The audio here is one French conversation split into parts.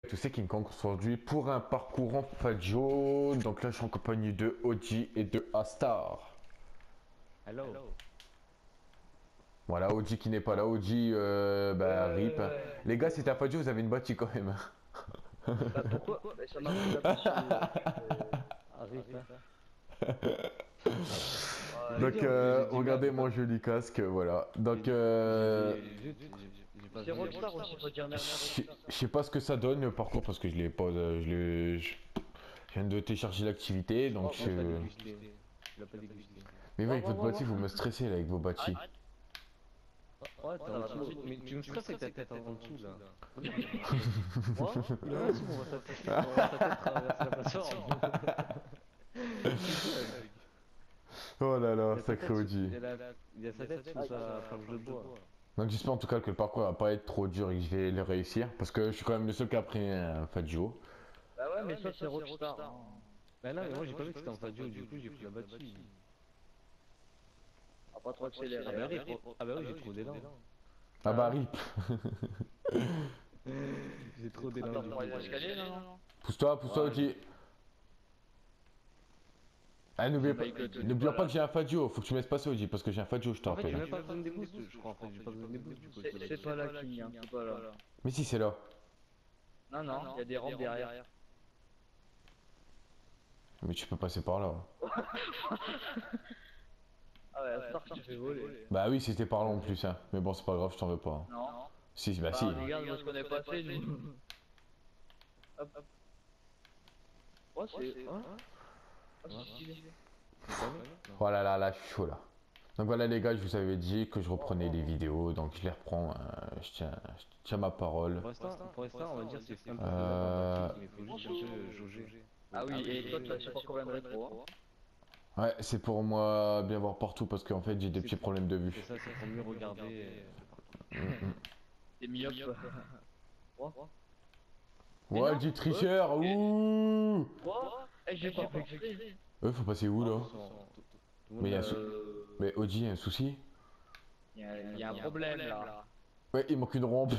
Tous ces King Kong aujourd'hui pour un parcours en Faggio. Donc là je suis en compagnie de Oji et de Astar. Hello. Voilà, Oji qui n'est pas là, Oji rip. Les gars, c'est à Faggio, vous avez une bâtie quand même. Bah pourquoi? Bah, ça marche pas sur Arrive, hein. J'ai Donc dit en plus, j'ai dit regardez merde. mon joli casque, voilà. Donc J'ai pas c'est vu. Rockstar aussi, faut dire merci Rockstar. je sais pas ce que ça donne le parcours parce que je l'ai pas, je viens de télécharger l'activité, Oh, donc on t'a dégusté. Tu l'as pas dégusté. Mais ouais, avec votre bâtie, vous me stressez là avec vos bâtis. Ouais, t'es Ça en va dessous. vite. Mais tu me stresses avec ta tête en dessous là. Moi, il est en dessous, on voit ta tête traverser la plateforme. Oh là là, Il a sa sacré tête sous- Oji. il a sa tête sous sa planche de bois. Donc j'espère en tout cas que le parcours va pas être trop dur et que je vais le réussir. Parce que je suis quand même le seul qui a pris un Faggio. Bah ouais, mais ça c'est Rockstar. Bah non, mais moi j'ai pas vu que c'était en Faggio, du coup j'ai pris la bâtie. On va pas trop accélérer. Ah bah oui, j'ai trop d'élan. Ah bah rip. J'ai trop d'élan. Attends, du pour coup. les escaliers, non? Pousse-toi, Oji. Ah, n'oublie pas, n'oublions pas que j'ai un Faggio. Faut que tu me laisses passer Oji parce que j'ai un Faggio, je te En fait, j'ai rappelle. même pas besoin des boosts, je crois. En fait, j'ai pas besoin des boosts du coup. C'est pas là, King, hein, c'est pas là. Mais si, c'est là. Non, non, il y a des rampes derrière. Mais tu peux passer par là. Ah ouais, Astar, tu fais voler. Bah oui, c'était par là en plus. Hein. Mais bon, c'est pas grave, je t'en veux pas. Non. Si, bah si. Regarde où est-ce qu'on est passé, nous. Hop, hop. Oh, c'est. Hein? Oh, c'est stylé. Oh là là, là, je suis chaud là. Donc voilà les gars, je vous avais dit que je reprenais les vidéos, donc je les reprends, je tiens ma parole. Pour l'instant, on va dire que c'est un peu Euh, mais il faut juste un peu jauger. Ah oui, et toi, tu as support combien de rétro? Ouais, c'est pour moi bien voir partout parce qu'en fait j'ai des petits problèmes de vue. C'est ça, c'est pour mieux regarder. T'es myope. Ouais, du tricheur, ouh. Quoi? Eh, j'ai pas fait. Faut passer où là? Mais mais Oji, y a un souci? Il y a un problème là. Ouais, il manque une rampe.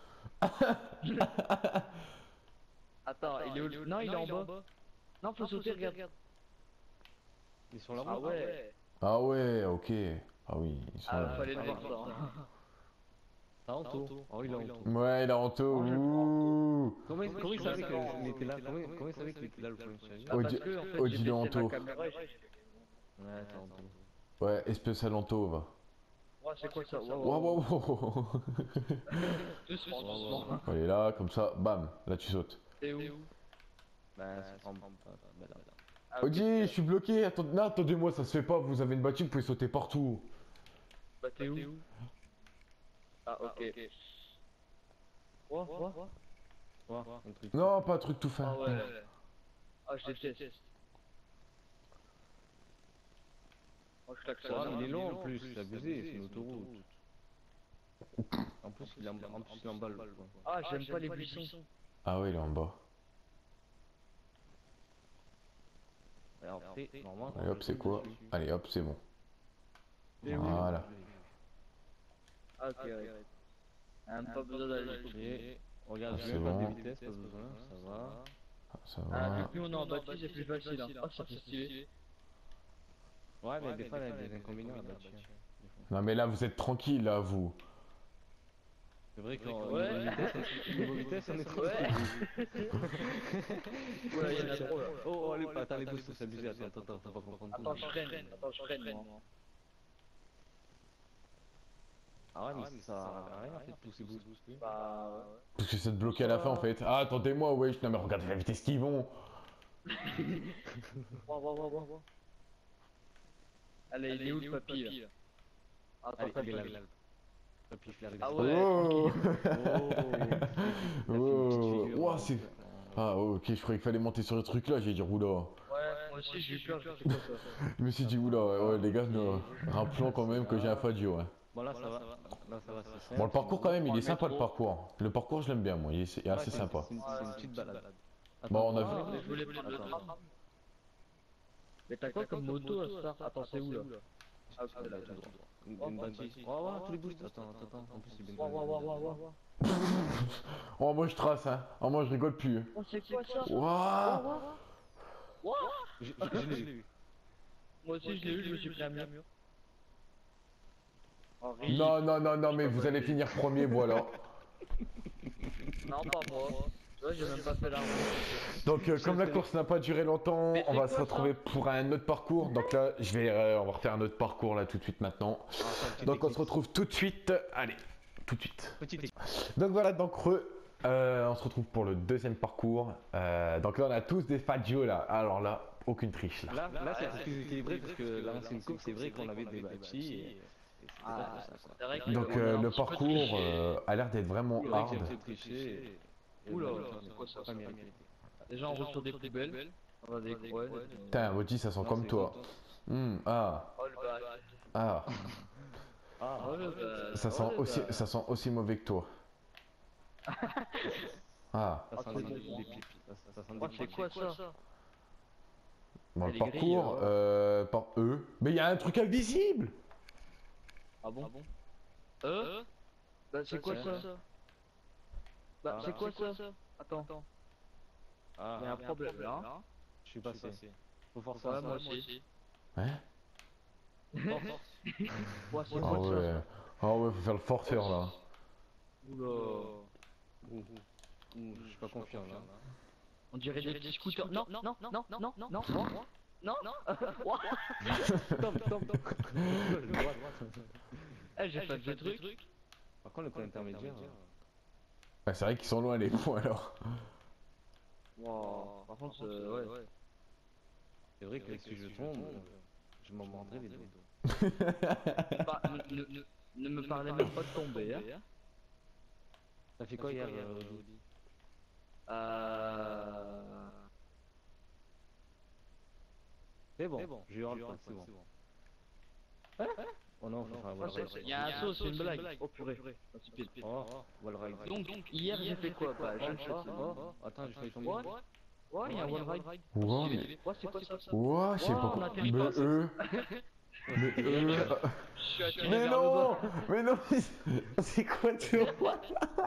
Attends, il est où? Non, il est en bas. Non, faut sauter, regarde. Ils sont là-bas. Ah ouais. Ah ouais, ok. Ah oui, ils sont Ah, là. fallait le voir ça. Ah, Anto. Oh, il est Anto. Ouais, il a Anto, ouh. Comment il savait qu'il était là? Comment il savait qu'il était là le premier challenge? Oji, Parce que, en fait, Oji j'ai de baissé Anto. ma caméra et j'ai- Ouais, c'est Anto. Ouais, espèce à l'Anto, va. Ouais, c'est quoi ça? Waouh, waouh, waouh. Doucement, doucement. Allez là, comme ça, bam, là tu sautes. T'es où? Bah, c'est en bas là. Ah, ok. Oji, je suis bloqué, non, attendez-moi, ça se fait pas, vous avez une bâtisse, vous pouvez sauter partout. Bah, t'es où? Ah, ok. Quoi? Ouais, un truc. Non, pas un truc tout fin. Ah ouais. Ah, je déteste. Moi, je Ouais, klaxonne. il est long en plus, c'est abusé, c'est une autoroute. En plus, il est en balle. Quoi. Ah, j'aime pas les buissons. Ah ouais, il est en bas. Alors, fait, normalement. Allez hop, c'est quoi? Allez hop, c'est bon. Mais oui. Voilà. Ah, ok, ouais. Même pas besoin d'aller. Et regarde, Ah, je c'est vais pas bon. de vitesse, pas besoin, ça va. Ça Ah, vu va. que nous on est en bâtisse, c'est plus facile. Hein. Oh, ça fait stylé. Ouais, mais des fois, il y a des inconvénients à bâtir. Non mais là, vous êtes tranquille, là, vous. C'est vrai qu'en Ouais. niveau vitesse, on est trop. Ouais. Oula, il y en a trop là. Oh, allez, attends, les boosts, c'est abusé. Attends, faut pas comprendre. Attends, je freine. Attends, je freine, moi. Ah ouais, mais ça sert à rien en fait, tous ces boosts. Bah. Parce que c'est de bloquer à la fin, en fait. Ah, attendez-moi, wesh. Non mais regardez la vitesse qu'ils vont. Ouais. Allez, il est où le papy là? Attends, Allez, il est là. Papy, je l'arrive. Ah ouais. Oh. Oh. Oh. Ouah, c'est... Ah, ok, je croyais qu'il fallait monter sur le truc là, j'ai dit oula. Ouais, moi aussi j'ai eu peur, j'ai fait quoi ça? Je me suis dit oula, ouais, les gars, rappelons quand même que j'ai un Faggio, ouais. Bon, là, ça va. Là, ça va, c'est simple. Bon, le parcours quand même, il est sympa le parcours. Le parcours, je l'aime bien, moi, il est assez sympa. C'est une petite balade. Bon, on a Attends, vu. Je voulais prendre le tram. Mais t'as quoi comme moto à Star? Attends, c'est où là? Ah, là, tout droit. Une bâtisse. Oh, ouais, tous les boosts. Attends. En plus, c'est bien. Oh, moi je trace, hein. Oh, moi je rigole plus. Oh, c'est quoi ça? Waouh. Je l'ai eu. Moi aussi, je l'ai eu, je me suis pris un mur. Oh, Non, mais vous allez finir premier, voilà. Non, pas moi. Ouais, j'ai même pas fait l'arme. Donc, comme la course n'a pas duré longtemps, Mais on c'est va se quoi, retrouver ça pour un autre parcours. Donc là, on va refaire un autre parcours là tout de suite maintenant. Donc, on se retrouve tout de suite. Allez, tout de suite. Petite équipe. Donc voilà, donc on se retrouve pour le deuxième parcours. Donc là, on a tous des Fagio là. Alors là, aucune triche là. Là, c'est plus équilibré parce que l'ancienne coupe, c'est vrai qu'on avait des bâtis et Ah, c'est vrai que Donc on a un le petit peu parcours triché. a l'air d'être vraiment c'est vrai que j'ai hard. fait tricher. Oula, c'est quoi ça? Pas mérité. Déjà, on roule sur des poubelles. On va des ouais. Putain, Moji, ça sent Non, comme c'est toi. Ah, Oh le bac. ah, Ah, Oh le bac. ça sent aussi mauvais que toi. Ah, ça sent c'est des bon. pipes. Ça sent Oh, des c'est pipes. quoi ça? dans le Elle est parcours, grille, par eux. Mais il y a un truc invisible. Ah bon? Bah, c'est quoi ça? Bah, c'est quoi ça? Attends. Ah, Il y a un problème là. je suis passé. Faut forcer Ouais, ça. moi aussi. Hein? Ouais, c'est Ah quoi ouais. ça? Ah ouais, faut faire le forceur là. Oula. Je suis pas confiant là. On dirait des petits scooters. Non. Tom. Eh, j'ai fait deux trucs. Par contre, le point intermédiaire. Ah, c'est vrai qu'ils sont loin les points alors. Wow. Par contre, ouais. C'est vrai que si je tombe, je m'en mordrai les doigts. Bah, ne me parlez même pas de tomber, hein. T'as fait quoi hier, Rudy? C'est bon, j'ai eu un point, c'est bon. Oh non, faut faire un wall ride. Il y a un saut, c'est une blague. Oh purée. Oh, wall ride. Donc, hier j'ai fait quoi? Bah, je ne sais pas. Attends, j'ai failli tomber. Ouais, il y a un wall ride. Ouah, mais. Ouais, c'est quoi ça? Ouah, je sais Ouah, pas on quoi. atterrit Mais pas. eux. Mais eux. Je suis attiré Mais vers le non! bas. Mais non! C'est quoi tu vois?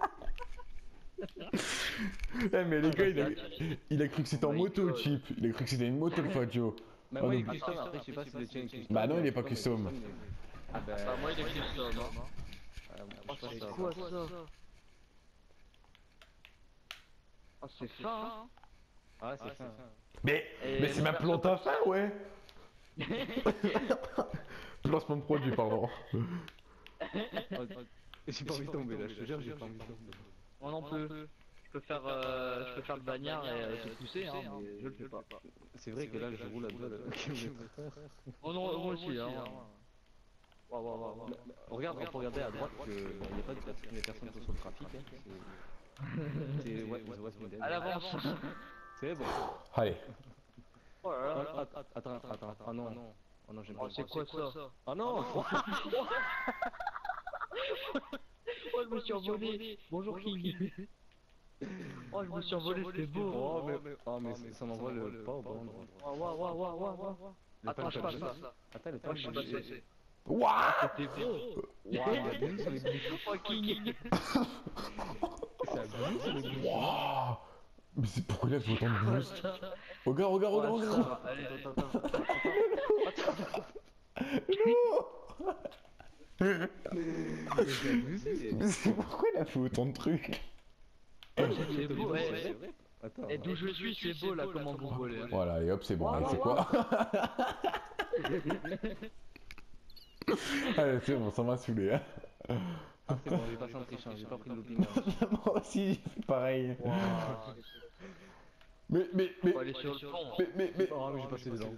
Eh mais les gars, il a cru que c'était en moto le chip. Il a cru que c'était une moto le Fagio. Mais moi, il est custom, après, je sais pas si le tien est custom. Bah non, il est pas custom. Ah bah, Bah, moi il est custom, hein. je sais pas C'est ça. quoi ça? Ah, c'est fin, hein. Ah, c'est fin. Mais c'est ma plante à fin, ouais! Placement de produit, pardon. J'ai pas envie de tomber là, je te jure, j'ai pas envie de tomber. Moi non plus. Je peux faire le bagnard et te pousser, hein, mais je le fais pas. C'est vrai que là, je roule à 2 km/h. Oh non, moi aussi, hein. Regarde, on peut regarder à droite qu'il n'y a pas de personnes qui sont sur le trafic. C'est West Midland. À l'avance. C'est bon. Allez. Oh là là. Attends. Oh non. Oh non, j'aime pas. Oh, c'est quoi ça? Oh non. Oh, je me suis envolé. Bonjour King. Oh, je me suis envolé, c'était beau. Oh mais ça m'envoie le pas au bon endroit. Waouh. Attends, je passe ça. Attends, le Moi, je suis passé. Waouh! C'était beau. il y a deux sur les bouches. Oh, King. Ça glisse sur les bouches. Waouh! Mais c'est pourquoi il a fait autant de boost? Regarde. Allez. Mais c'est pourquoi il a fait autant de trucs? C'est beau, ouais. Attends. Et d'où je suis, c'est beau là, comment vous volez. Voilà, et hop, c'est bon, allez, c'est quoi? Allez, c'est bon, ça m'a saoulé, hein. Ah, c'est bon, j'ai pas senti trichant, j'ai pas pris de looping. Moi aussi, j'ai fait pareil. Mais, Faut aller sur le pont. mais... Oh, mais j'ai passé les dents.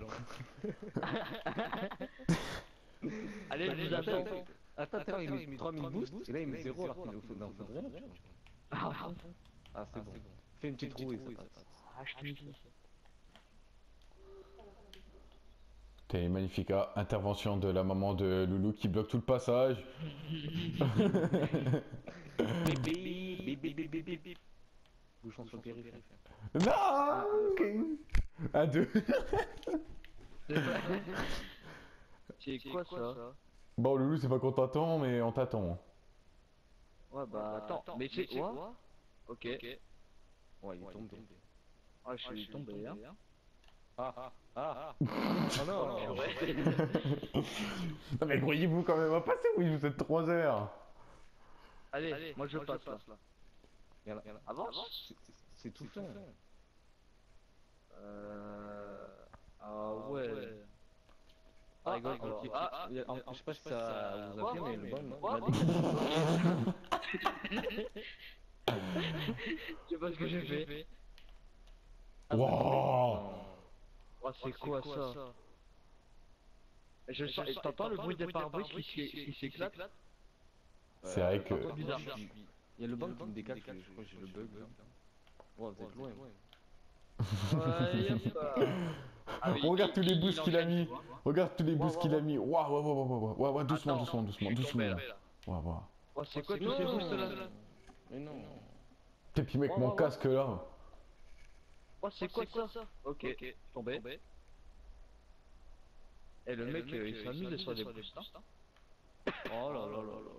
Allez, je vous attends. Attends, tout à l'heure, il met 3000 boosts, et là, il met 0 alors qu'il faut dans le vrai. Ah, c'est bon. Fais une petite roue et ça passe. Ah, je te dis. T'as une magnifique intervention de la maman de Loulou qui bloque tout le passage. Bip. Bouchons sur le périphérique. Non! Un, deux. C'est quoi ça? Bon, Loulou, c'est pas qu'on t'attend, mais on t'attend. Ouais, bah attends, mais c'est quoi? Ok. Ouais, il est tombé. Ah, je suis tombé, hein. Ah oh non. Purée. Non, mais croyez-vous quand même à passer, oui, vous êtes 3 heures. Allez, moi je passe là. Y'en a. Avance. C'est tout fin. Ah ouais. Ah, Rigole, ok. Je sais pas si ça vous a fait, mais le bon, Quoi? il a dégagé. Je sais pas ce que j'ai fait. Waouh. Oh, c'est quoi ça? Je sens, t'entends le bruit des pare-brise qui s'éclate? C'est vrai que... Pas bizarre. Il y a le banc qui me décale, je crois que j'ai le bug là. Ouais, vous êtes loin. Ouais, y'a pas. Ah, mais Regarde tous les il boosts qu'il a enchaîne, mis. tu vois. Regarde tous les boosts qu'il a mis. Waouh, waouh, waouh, waouh, waouh, waouh, doucement, Attends, doucement, je doucement, suis doucement. tombé, là. Waouh, waouh. Oh, c'est quoi tous ces boosts là? Mais non. Et puis mec, mon casque là. Oh, c'est quoi ça? Ok, tombé. Et le mec, il s'amuse sur des boosts, hein. Oh là là là là là.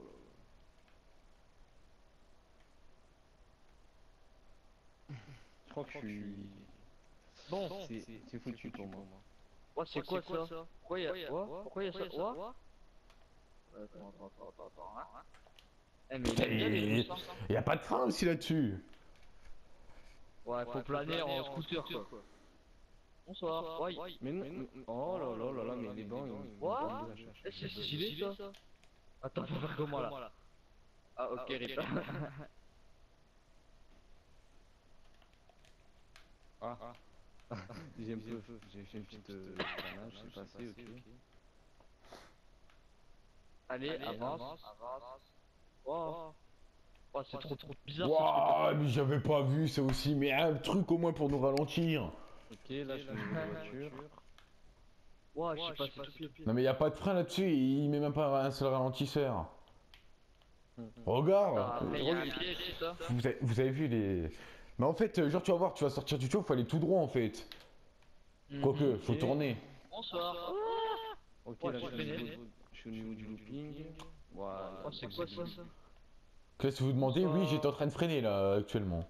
Je crois que je suis. Bon, c'est foutu pour moi. Oh, c'est quoi ça? Pourquoi y'a ça? Pourquoi y'a ça? Oh? Attends, hein. Eh, mais il aime bien les boosts, hein. Y a pas de frein aussi là-dessus. Ouais, faut planer en scooter quoi. Bonsoir. Ouais. Mais non. Oh là là là là, mais les bancs, ils. What? Eh, c'est stylé ça. Attends, faut faire comment là? Ah, ok, rip. Ah. J'ai fait une petite panache, c'est passé, ok. Allez, avance. Oh. Oh, c'est trop bizarre. Waouh, mais j'avais pas vu ça aussi. Mais un truc au moins pour nous ralentir. Ok, là je mets une voiture. Ouah, je sais pas, c'est tout pied. Non mais y a pas de frein là-dessus. Il met même pas un seul ralentisseur. Regarde. Ah, mais y'a un piège, c'est ça. Vous avez vu les... Mais en fait, genre tu vas voir, tu vas sortir du tuyau, faut aller tout droit en fait. Quoique, faut tourner. Bonsoir. Ok, là je suis au niveau du looping. Voilà. Oh, c'est quoi ça? Qu'est-ce que vous demandez? Oui, j'étais en train de freiner là actuellement.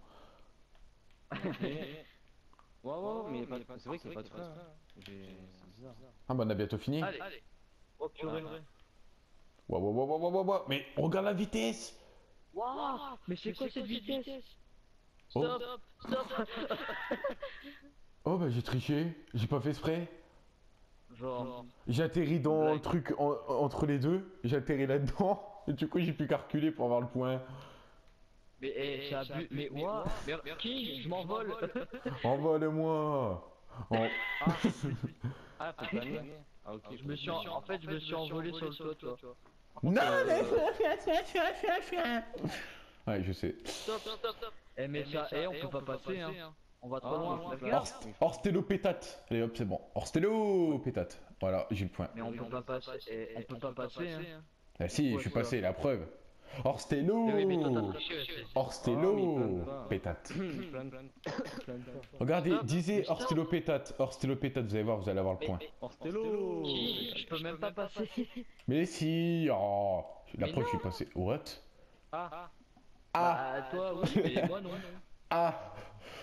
Ouais, mais c'est vrai qu'il n'y a pas de frein. C'est bizarre. Ah bah on a bientôt fini. Allez. Oh purée. Waouh, waouh, waouh, waouh, waouh, waouh. Mais regarde la vitesse. Waouh. Mais c'est quoi cette vitesse? Oh. Stop. Oh bah j'ai triché, j'ai pas fait exprès. Genre. J'ai atterri dans le truc entre les deux, j'ai atterri là-dedans. Et du coup j'ai pu calculer pour avoir le point. Mais ça a bu. Mais ouah. Mais qui? Je m'envole. Envole-moi. Ah, faut planer. Ah, ok. Je me suis envolé sur le toit, tu vois. Non, ouais, je sais. Stop. Eh mais ça, on peut pas passer hein. On va trop loin. Orstello pétate. Allez hop, c'est bon. Orstello pétate. Voilà, j'ai le point. Mais on peut pas passer. On peut pas passer hein. Ah si, je suis passé, la preuve. Orstello pétate. Regardez, disez Orstello pétate, vous allez voir, vous allez avoir le point. Orstello. Je peux même pas passer. Mais si, oh, la preuve, je suis passé. What? Ah, toi oui, mais moi non. Ah.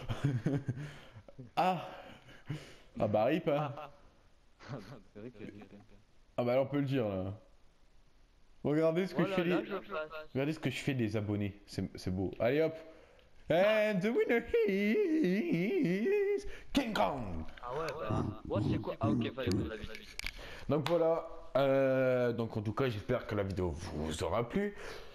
Ah bah rip hein. C'est vrai que Ah bah là on peut le dire là. Regardez ce que je fais Regardez ce que je fais des abonnés, c'est beau. Allez hop. And the winner is King Kong. Ah ouais bah. Ouais c'est quoi? Ah ok, fallait prendre la vie. Donc voilà. Donc en tout cas j'espère que la vidéo vous aura plu.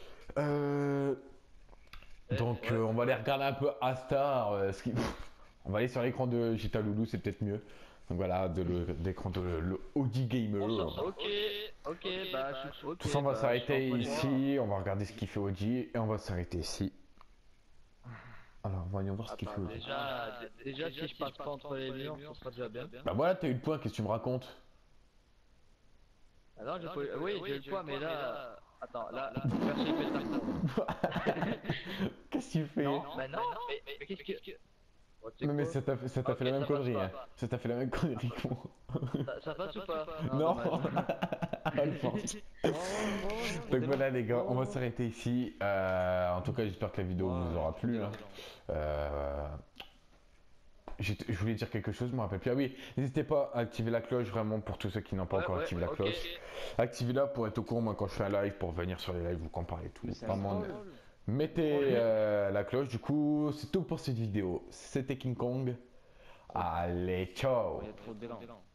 Donc on va aller regarder un peu Astar. On va aller sur l'écran de Gita Loulou, c'est peut-être mieux. Donc voilà, l'écran de le Audi Gamer. Ok, bah ok. Tout ça, on va s'arrêter ici. On va regarder ce qu'il fait Audi et on va s'arrêter ici. Alors, voyons voir ce qu'il fait Audi. Déjà, si je passe pas entre les murs, ça sera déjà bien. Bah voilà, t'as eu le point, qu'est-ce que tu me racontes? Alors, oui, j'ai le point, mais là. Attends, là, merci, fait ça. Qu'est-ce que tu fais? Non, mais qu'est-ce que. Bon, tu sais Non mais quoi? ça t'a Ok, fait la même ça passe connerie, pas. hein. Ça t'a fait la même connerie que moi. Ça passe ou pas? Non. dommage. Je pense. Ouais, Donc voilà les gars, on va ouais. s'arrêter ici. En tout cas, j'espère que la vidéo vous aura plu, hein. Je voulais dire quelque chose, je me rappelle plus. Ah oui, n'hésitez pas à activer la cloche vraiment pour tous ceux qui n'ont pas Ouais, encore ouais, activé la ok. cloche. Activez-la pour être au courant moi, quand je fais un live, pour venir sur les lives, vous comparer et tout. Mais c'est un Vraiment, troll. mettez la cloche. Du coup, c'est tout pour cette vidéo. C'était King Kong. Allez, ciao. Il y a trop d'élan.